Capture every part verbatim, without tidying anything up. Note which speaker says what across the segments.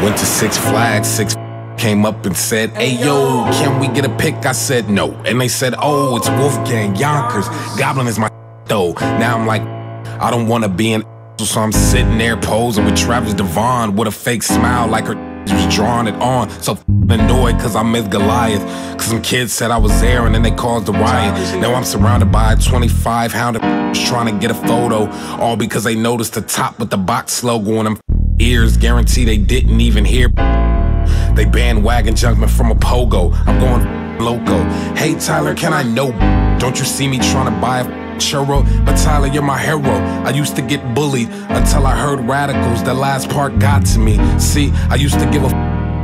Speaker 1: Went to Six Flags, Six came up and said, hey yo, can we get a pic? I said no. And they said, oh, it's Wolfgang, Yonkers. Goblin is my though. Now I'm like, I don't wanna be an so I'm sitting there posing with Travis Devon with a fake smile like her was drawing it on. So annoyed cause I missed Goliath. Cause some kids said I was there and then they caused a riot. Now I'm surrounded by twenty-five hound trying to get a photo. All because they noticed the top with the box logo on them ears. Guarantee they didn't even hear. They bandwagon jumping from a pogo. I'm going loco. Hey Tyler, can I know? Don't you see me trying to buy a churro? But Tyler, you're my hero. I used to get bullied until I heard radicals. The last part got to me. See, I used to give a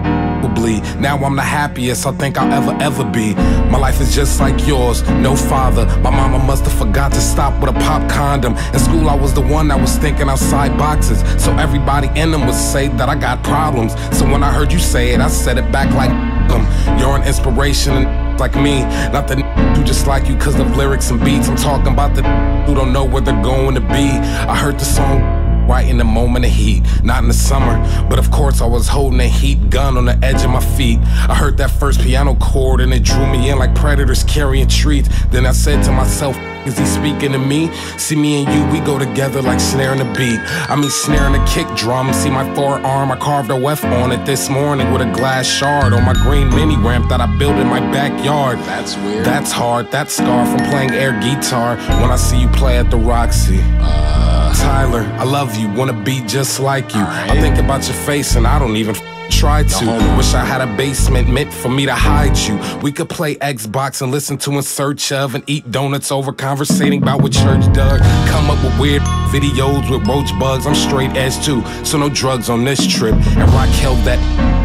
Speaker 1: f bleed. Now I'm the happiest I think I'll ever, ever be. My life is just like yours, no father. My mama must have forgot to stop with a pop condom. In school I was the one that was thinking outside boxes, so everybody in them would say that I got problems. So when I heard you say it, I said it back like them. You're an inspiration and like me, not the who just like you cause of lyrics and beats. I'm talking about the who don't know where they're going to be. I heard the song right in the moment of heat, not in the summer, but of course I was holding a heat gun on the edge of my feet. I heard that first piano chord and it drew me in like predators carrying treats. Then I said to myself, is he speaking to me? See, me and you, we go together like snare and a beat. I mean snare and a kick drum. See my forearm, I carved a F on it this morning with a glass shard on my green mini ramp that I built in my backyard.
Speaker 2: That's weird.
Speaker 1: That's hard, that's scar from playing air guitar when I see you play at the Roxy. uh, Tyler, I love you, wanna be just like you.
Speaker 2: Right.
Speaker 1: I think about your face and I don't even try to. Wish I had a basement meant for me to hide you. We could play Xbox and listen to In Search Of and eat donuts over conversating about what church does. Come up with weird videos with roach bugs. I'm straight edge too, so no drugs on this trip. And Raquel, that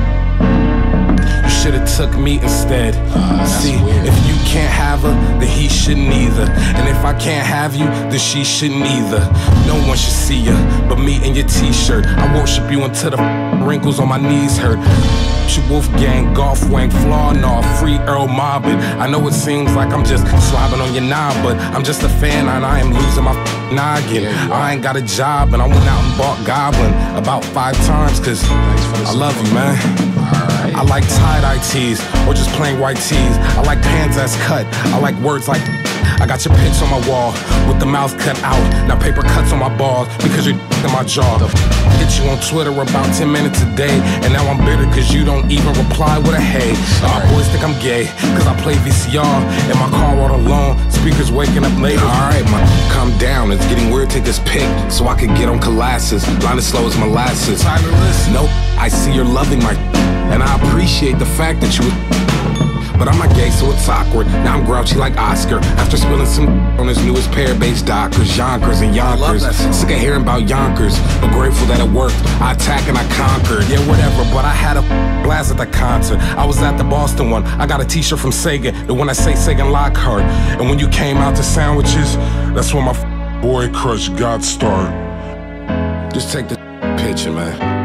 Speaker 1: you should've took me instead.
Speaker 2: Uh,
Speaker 1: See,
Speaker 2: weird.
Speaker 1: if you can't have her, then he shouldn't either. And if I can't have you, then she shouldn't either. No one should see you but me in your t-shirt. I worship you until the wrinkles on my knees hurt. Your Wolfgang, golf wang, flaw off, free Earl mobbing. I know it seems like I'm just slobbing on your knob, but I'm just a fan and I am losing my noggin. I ain't got a job and I went out and bought Goblin about five times cause I love you, man.
Speaker 2: Alright.
Speaker 1: I like tie-dye tees or just plain white tees. I like pants that's cut. I like words like I got your pics on my wall with the mouth cut out. Now paper cuts on my balls because you're in my jaw. Hit you on Twitter about ten minutes a day, and now I'm bitter cause you don't even reply with a hey. My boys think I'm gay cause I play V C R in my car all alone. Speakers waking up late. Alright, man, calm down. It's getting weird. Take this pic so I can get on Colossus. Blind as slow as molasses. Nope, I see you're loving my and I appreciate the fact that you but I'm not gay, so it's awkward. Now I'm grouchy like Oscar after spilling some on his newest pair of base Dockers, Yonkers and Yonkers. Sick of hearing about Yonkers, but grateful that it worked. I attacked and I conquered. Yeah, whatever, but I had a blast at the concert. I was at the Boston one. I got a t-shirt from Sega, the one that say Sega Lockhart. And when you came out to sandwiches, that's when my boy crush got started. Just take the picture, man.